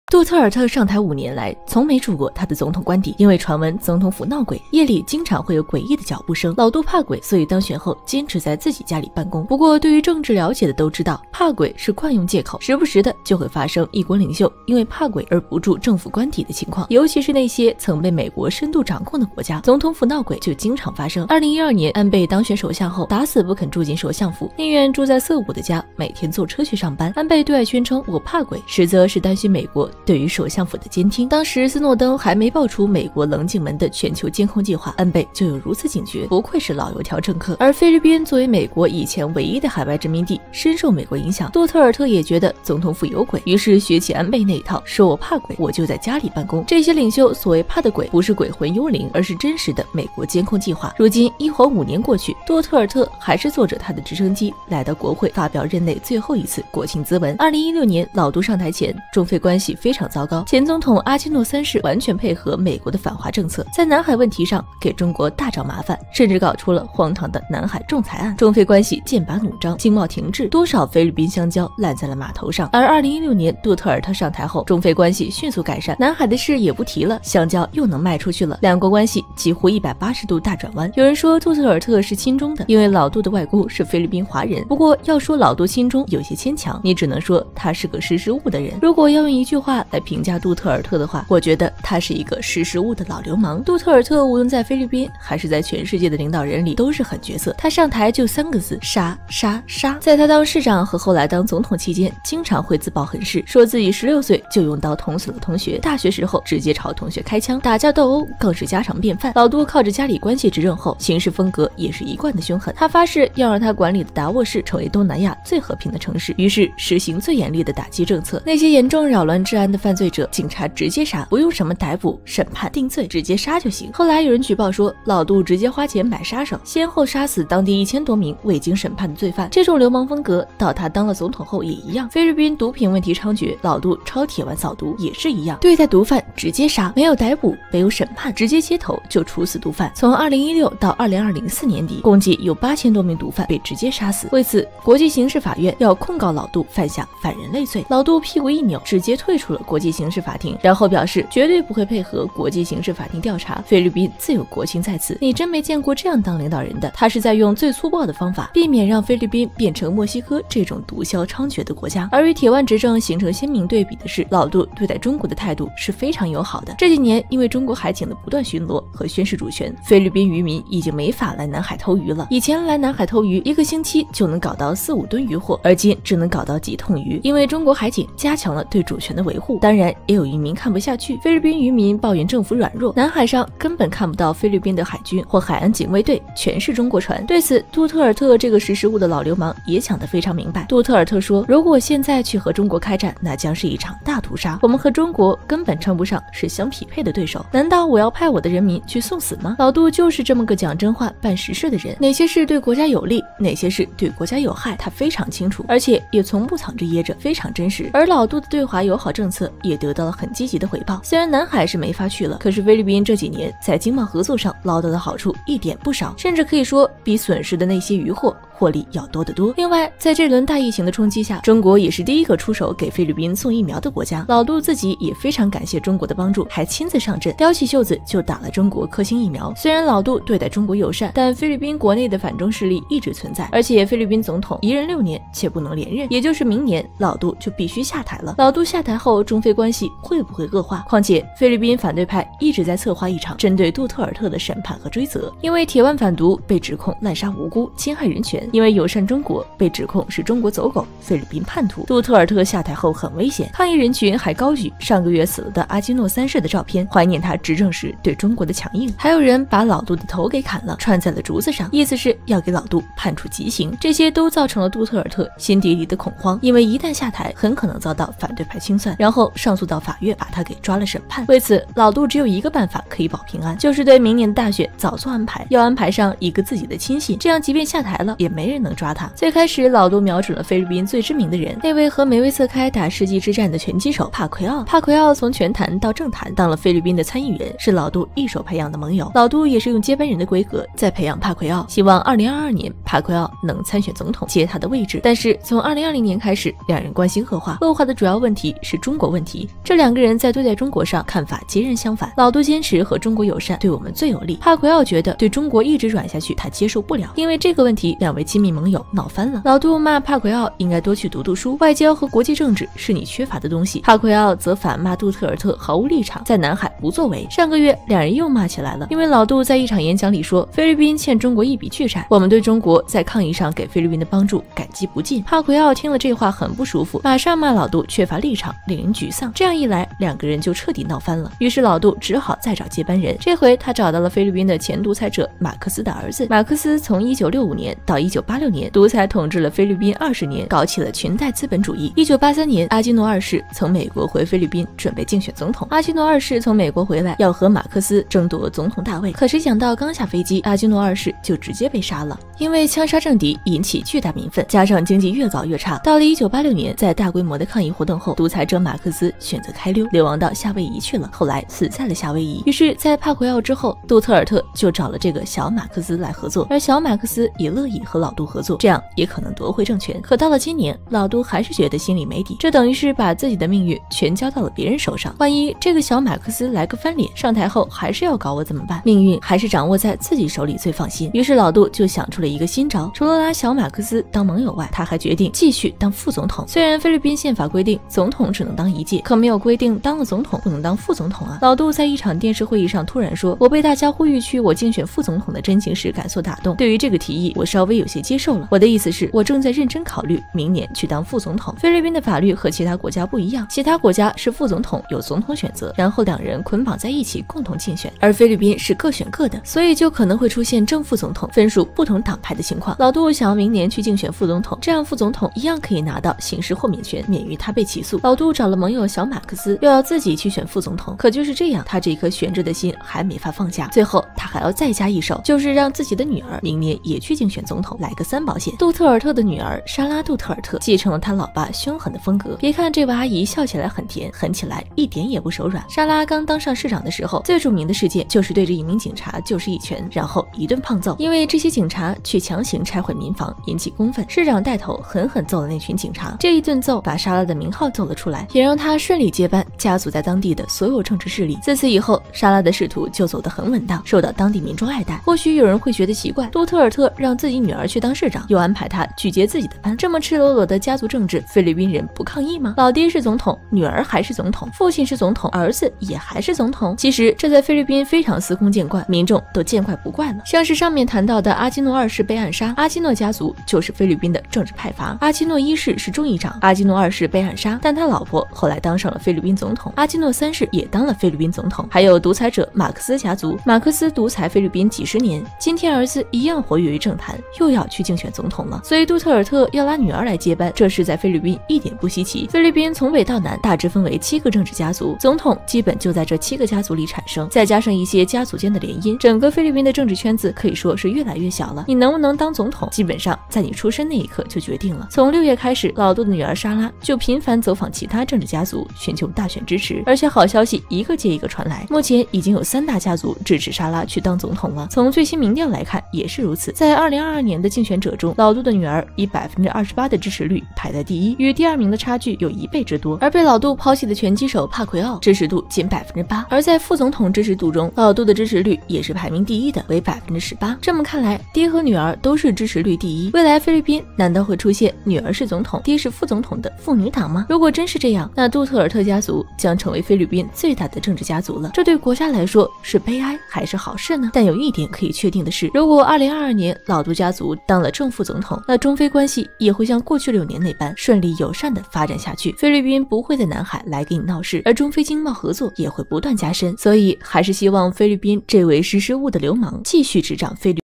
杜特尔特上台5年来，从没住过他的总统官邸，因为传闻总统府闹鬼，夜里经常会有诡异的脚步声。老杜怕鬼，所以当选后坚持在自己家里办公。不过，对于政治了解的都知道，怕鬼是惯用借口，时不时的就会发生一国领袖因为怕鬼而不住政府官邸的情况，尤其是那些曾被美国深度掌控的国家，总统府闹鬼就经常发生。2012年，安倍当选首相后，打死不肯住进首相府，宁愿住在涩谷的家，每天坐车去上班。安倍对外宣称我怕鬼，实则是担心美国对于首相府的监听。当时斯诺登还没爆出美国棱镜门的全球监控计划，安倍就有如此警觉，不愧是老油条政客。而菲律宾作为美国以前唯一的海外殖民地，深受美国影响，杜特尔特也觉得总统府有鬼，于是学起安倍那一套，说我怕鬼，我就在家里办公。这些领袖所谓怕的鬼，不是鬼魂幽灵，而是真实的美国监控计划。如今一晃5年过去，杜特尔特还是坐着他的直升机来到国会，发表任内最后一次国情咨文。2016年老杜上台前，中菲关系非常糟糕，前总统阿基诺3世完全配合美国的反华政策，在南海问题上给中国大找麻烦，甚至搞出了荒唐的南海仲裁案，中菲关系剑拔弩张，经贸停滞，多少菲律宾香蕉烂在了码头上。而2016年杜特尔特上台后，中菲关系迅速改善，南海的事也不提了，香蕉又能卖出去了，两国关系几乎180度大转弯。有人说杜特尔特是亲中的，因为老杜的外公是菲律宾华人，不过要说老杜亲中有些牵强，你只能说他是个识时务的人。如果要用一句话来评价杜特尔特的话，我觉得他是一个识时务的老流氓。杜特尔特无论在菲律宾还是在全世界的领导人里都是狠角色，他上台就3个字：杀杀杀。在他当市长和后来当总统期间，经常会自曝狠事，说自己16岁就用刀捅死了同学，大学时候直接朝同学开枪，打架斗殴更是家常便饭。老杜靠着家里关系执政后，行事风格也是一贯的凶狠，他发誓要让他管理的达沃市成为东南亚最和平的城市，于是实行最严厉的打击政策，那些严重扰乱治安的犯罪者，警察直接杀，不用什么逮捕、审判、定罪，直接杀就行。后来有人举报说，老杜直接花钱买杀手，先后杀死当地1000多名未经审判的罪犯。这种流氓风格到他当了总统后也一样。菲律宾毒品问题猖獗，老杜抄铁腕扫毒也是一样，对待毒贩直接杀，没有逮捕，没有审判，直接街头就处死毒贩。从2016到2024年底，共计有8000多名毒贩被直接杀死。为此，国际刑事法院要控告老杜犯下反人类罪。老杜屁股一扭，直接退出了国际刑事法庭，然后表示绝对不会配合国际刑事法庭调查，菲律宾自有国情在此。你真没见过这样当领导人的，他是在用最粗暴的方法避免让菲律宾变成墨西哥这种毒枭猖獗的国家。而与铁腕执政形成鲜明对比的是，老杜对待中国的态度是非常友好的。这几年因为中国海警的不断巡逻和宣示主权，菲律宾渔民已经没法来南海偷鱼了。以前来南海偷鱼1个星期就能搞到4、5吨渔获，而今只能搞到几桶鱼，因为中国海警加强了对主权的维护。当然也有渔民看不下去，菲律宾渔民抱怨政府软弱，南海上根本看不到菲律宾的海军或海岸警卫队，全是中国船。对此，杜特尔特这个识时务的老流氓也想得非常明白。杜特尔特说，如果现在去和中国开战，那将是一场大屠杀，我们和中国根本称不上是相匹配的对手，难道我要派我的人民去送死吗？老杜就是这么个讲真话办实事的人，哪些事对国家有利，哪些事对国家有害，他非常清楚，而且也从不藏着掖着，非常真实。而老杜的对华友好政策也得到了很积极的回报，虽然南海是没法去了，可是菲律宾这几年在经贸合作上捞到的好处一点不少，甚至可以说比损失的那些渔获获利要多得多。另外，在这轮大疫情的冲击下，中国也是第一个出手给菲律宾送疫苗的国家。老杜自己也非常感谢中国的帮助，还亲自上阵，叼起袖子就打了中国科兴疫苗。虽然老杜对待中国友善，但菲律宾国内的反中势力一直存在，而且菲律宾总统一任6年且不能连任，也就是明年老杜就必须下台了。老杜下台后，中菲关系会不会恶化？况且菲律宾反对派一直在策划一场针对杜特尔特的审判和追责，因为铁腕反毒被指控滥杀无辜、侵害人权，因为友善中国被指控是中国走狗、菲律宾叛徒。杜特尔特下台后很危险，抗议人群还高举上个月死了的阿基诺3世的照片，怀念他执政时对中国的强硬。还有人把老杜的头给砍了，串在了竹子上，意思是要给老杜判处极刑。这些都造成了杜特尔特心底里的恐慌，因为一旦下台，很可能遭到反对派清算，然后上诉到法院把他给抓了审判。为此，老杜只有一个办法可以保平安，就是对明年的大选早做安排，要安排上一个自己的亲信，这样即便下台了，也没没人能抓他。最开始，老杜瞄准了菲律宾最知名的人，那位和梅威瑟开打世纪之战的拳击手帕奎奥。帕奎奥从拳坛到政坛，当了菲律宾的参议员，是老杜一手培养的盟友。老杜也是用接班人的规格在培养帕奎奥，希望2022年帕奎奥能参选总统，接他的位置。但是从2020年开始，两人关系恶化，恶化的主要问题是中国问题。这两个人在对待中国上看法截然相反。老杜坚持和中国友善，对我们最有利。帕奎奥觉得对中国一直软下去，他接受不了。因为这个问题，两位亲密盟友闹翻了。老杜骂帕奎奥应该多去读书，外交和国际政治是你缺乏的东西。帕奎奥则反骂杜特尔特毫无立场，在南海不作为。上个月两人又骂起来了，因为老杜在一场演讲里说，菲律宾欠中国一笔巨债，我们对中国在抗疫上给菲律宾的帮助感激不尽。帕奎奥听了这话很不舒服，马上骂老杜缺乏立场，令人沮丧。这样一来，两个人就彻底闹翻了。于是老杜只好再找接班人，这回他找到了菲律宾的前独裁者马克思的儿子。马克思从1965年到1986年独裁统治了菲律宾20年，搞起了裙带资本主义。1983年，阿基诺二世从美国回菲律宾，准备竞选总统。阿基诺二世从美国回来，要和马克思争夺总统大位，可谁想到刚下飞机，阿基诺二世就直接被杀了。因为枪杀政敌引起巨大民愤，加上经济越搞越差，到了1986年，在大规模的抗议活动后，独裁者马克思选择开溜，流亡到夏威夷去了，后来死在了夏威夷。于是，在帕奎奥之后，杜特尔特就找了这个小马克思来合作，而小马克思也乐意和老杜合作，这样也可能夺回政权。可到了今年，老杜还是觉得心里没底，这等于是把自己的命运全交到了别人手上。万一这个小马克思来个翻脸，上台后还是要搞我怎么办？命运还是掌握在自己手里最放心。于是老杜就想出了一个新招，除了拉小马克思当盟友外，他还决定继续当副总统。虽然菲律宾宪法规定总统只能当一届，可没有规定当了总统不能当副总统啊。老杜在一场电视会议上突然说，我被大家呼吁去我竞选副总统的真情实感所打动，对于这个提议我稍微有些接受了。我的意思是，我正在认真考虑明年去当副总统。菲律宾的法律和其他国家不一样，其他国家是副总统有总统选择，然后两人捆绑在一起共同竞选，而菲律宾是各选各的，所以就可能会出现正副总统分属不同党派的情况。老杜想要明年去竞选副总统，这样副总统一样可以拿到刑事豁免权，免于他被起诉。老杜找了盟友小马克思，又要自己去选副总统，可就是这样，他这颗悬着的心还没法放下。最后他还要再加一手，就是让自己的女儿明年也去竞选总统，来个3保险。杜特尔特的女儿莎拉·杜特尔特继承了他老爸凶狠的风格，别看这位阿姨笑起来很甜，狠起来一点也不手软。莎拉刚当上市长的时候，最著名的事件就是对着一名警察就是一拳，然后一顿胖揍，因为这些警察去强行拆毁民房，引起公愤，市长带头狠狠揍了那群警察。这一顿揍把莎拉的名号揍了出来，也让她顺利接班家族在当地的所有政治势力。自此以后，莎拉的仕途就走得很稳当，受到当地民众爱戴。或许有人会觉得奇怪，杜特尔特让自己女儿去当市长，又安排她去接自己的班，这么赤裸裸的家族政治，菲律宾人不抗议吗？老爹是总统，女儿还是总统，父亲是总统，儿子也还是总统。其实这在菲律宾非常司空见惯，民众都见怪不怪了。像是上面谈到的阿基诺二世被暗杀，阿基诺家族就是菲律宾的政治派阀，阿基诺一世是众议长，阿基诺二世被暗杀，但他老婆后来当上了菲律宾总统，阿基诺三世也当了菲律宾总统。还有独裁者马克思家族，马克思独裁菲律宾几10年，今天儿子一样活跃于政坛，又要去竞选总统了。所以杜特尔特要拉女儿来接班，这是在菲律宾一点不稀奇。菲律宾从北到南大致分为7个政治家族，总统基本就在这7个家族里产生，再加上一些家族间的联姻，整个菲律宾的政治圈子可以说是越来越小了。你能不能当总统，基本上在你出生那一刻就决定了。从6月开始，老杜的女儿莎拉就频繁走访其他政治家族，寻求大选支持，而且好消息一个接一个传来，目前已经有3大家族支持莎拉去当总统了。从最新民调来看也是如此，在2022年的竞选者中，老杜的女儿以28%的支持率排在第1，与第2名的差距有1倍之多。而被老杜抛弃的拳击手帕奎奥支持度仅8%，而在副总统支持度中，老杜的支持率也是排名第1的，为18%。这么看来，爹和女儿都是支持率第1。未来菲律宾难道会出现女儿是总统，爹是副总统的父女党吗？如果真是这样，那杜特尔特家族将成为菲律宾最大的政治家族了。这对国家来说是悲哀还是好事呢？但有一点可以确定的是，如果2022年老杜家族当了正副总统，那中菲关系也会像过去6年那般顺利友善的发展下去。菲律宾不会在南海来给你闹事，而中菲经贸合作也会不断加深。所以还是希望菲律宾这位识时务的流氓继续执掌菲律宾